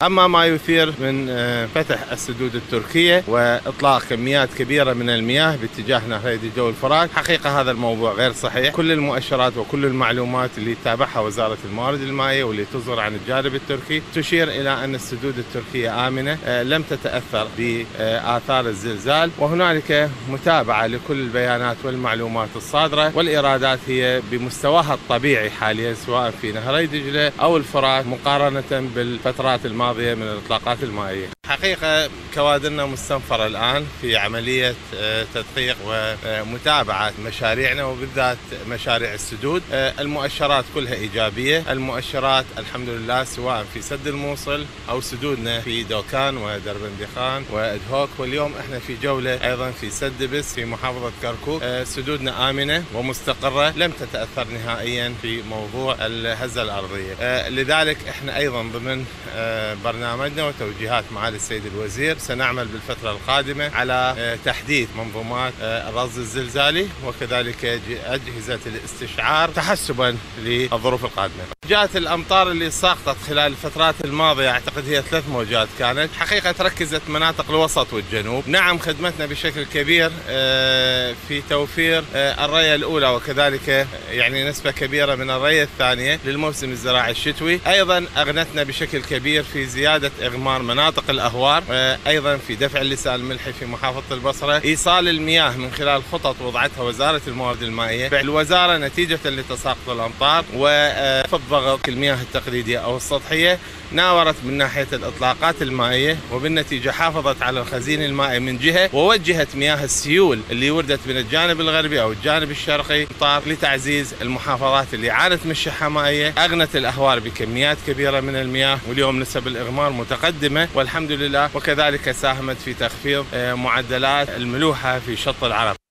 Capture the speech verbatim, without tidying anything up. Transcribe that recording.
أما ما يثير من فتح السدود التركية وإطلاق كميات كبيرة من المياه باتجاه نهري جو الفرات، حقيقة هذا الموضوع غير صحيح. كل المؤشرات وكل المعلومات اللي تتابعها وزارة الموارد المائية واللي تصدر عن الجانب التركي تشير إلى أن السدود التركية آمنة، لم تتأثر بآثار الزلزال، وهنالك متابعة لكل البيانات والمعلومات الصادرة، والإيرادات هي بمستواها الطبيعي حاليا سواء في نهري دجلة أو الفرات مقارنة بالفترات الماضية من الإطلاقات المائية. حقيقة كوادرنا مستنفرة الآن في عملية تدقيق ومتابعة مشاريعنا وبالذات مشاريع السدود. المؤشرات كلها إيجابية، المؤشرات الحمد لله سواء في سد الموصل أو سدودنا في دوكان ودربندخان وإدهوك، واليوم احنا في جولة أيضا في سد بس في محافظة كركوك. سدودنا آمنة ومستقرة، لم تتأثر نهائيا في موضوع الهزة الأرضية. لذلك احنا أيضا ضمن برنامجنا وتوجيهات معالي السيد الوزير سنعمل بالفترة القادمة على تحديث منظومات الرصد الزلزالي وكذلك أجهزة الاستشعار تحسبا للظروف القادمة. جاءت الأمطار اللي ساقطت خلال الفترات الماضية، أعتقد هي ثلاث موجات كانت، حقيقة تركزت مناطق الوسط والجنوب. نعم خدمتنا بشكل كبير في توفير الري الأولى وكذلك يعني نسبة كبيرة من الري الثانية للموسم الزراعي الشتوي. أيضا أغنتنا بشكل كبير في زيادة إغمار مناطق الأهوار، أيضا في دفع اللسان الملحي في محافظة البصرة، إيصال المياه من خلال خطط وضعتها وزارة الموارد المائية بالوزارة نتيجة لتساقط الأمطار وخفض ضغط المياه التقليدية أو السطحية، ناورت من ناحية الإطلاقات المائية وبالنتيجة حافظت على الخزين المائي من جهة، ووجهت مياه السيول اللي وردت من الجانب الغربي أو الجانب الشرقي لتعزيز المحافظات اللي عانت من شحة مائية. أغنت الأهوار بكميات كبيرة من المياه، واليوم نسب الإغمار متقدمة والحمد لله، وكذلك ساهمت في تخفيض معدلات الملوحة في شط العرب.